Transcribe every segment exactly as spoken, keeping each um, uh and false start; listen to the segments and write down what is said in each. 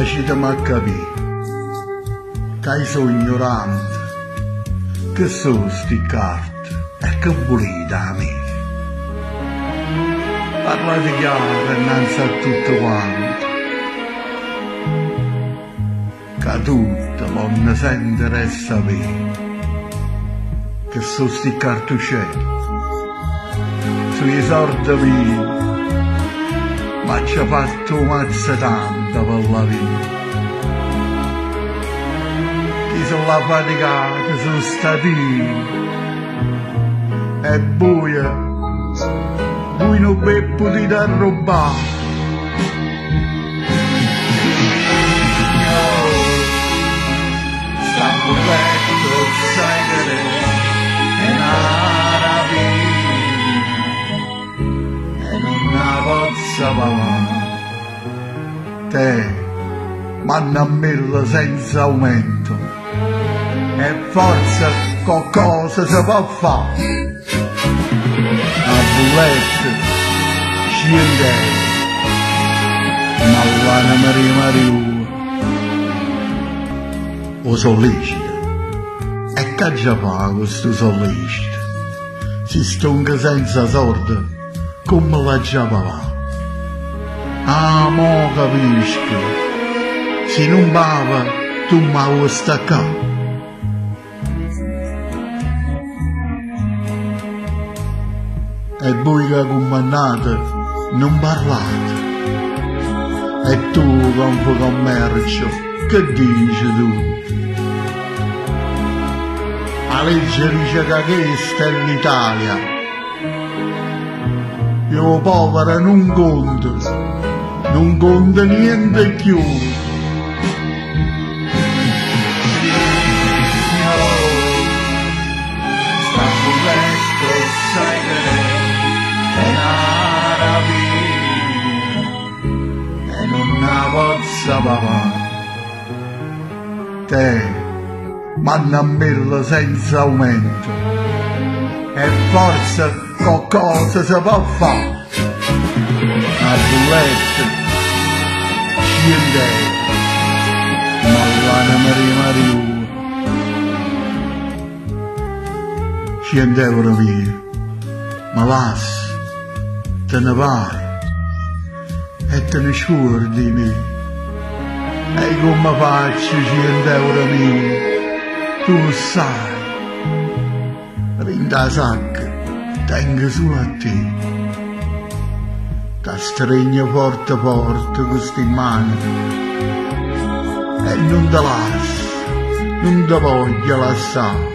aiutami a capire che sono ignorante, che sono sti carte e che volete a me. Parlate chiaro innanzi a tutto quanto, che tutto non sente e sapere che sono sti cartuccelli sui sordi miei, ma ci ha fatto mazza tanto per la vita. Chi sono la faticata, sono stati è buia, voi non vi potete arrobare. Sta letto, sai che è una rapina e non la pozza papà. Te manna a me senza aumento e forza qualcosa si può fare. A bullette scendere ma l'ana Maria Maria o sollecita e che già fa questo sollecita si stonca senza sorda come la già va. Ah, mo capisco, se non bava tu ma vuoi staccare. E voi che comandate non parlate, e tu con commercio che dici tu? La legge dice che questa è l'Italia, io povera non conto, non conta niente più. Sta letto, sai che è una rapina e non la pozza papà. Te manna a me senza aumento e forza qualcosa si può fare. A bullette scendere ma l'ana Maria Maria scendevano via, ma lascia te ne vai e te ne sciuri di me. E come faccio scendevano mia? Tu sai, rinda sacca, tengo su a te, ti stringo forte forte queste mani e non te lascio, non te voglio lasciare.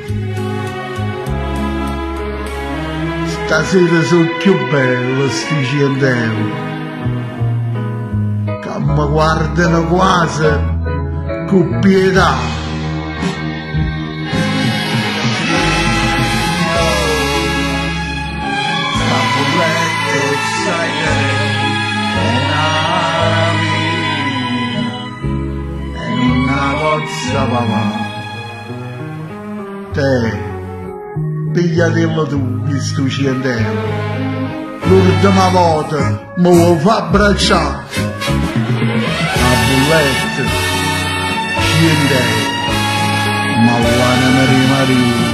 Stasera sono più bello sti scendevo, che mi guardano quasi con pietà. Sai che è una rapina e non la pozza papà. Te pigliatelo tu che sto scendendo, l'ultima volta mi vuoi fa abbracciare. A bullette scendendo ma l'ana Maria Maria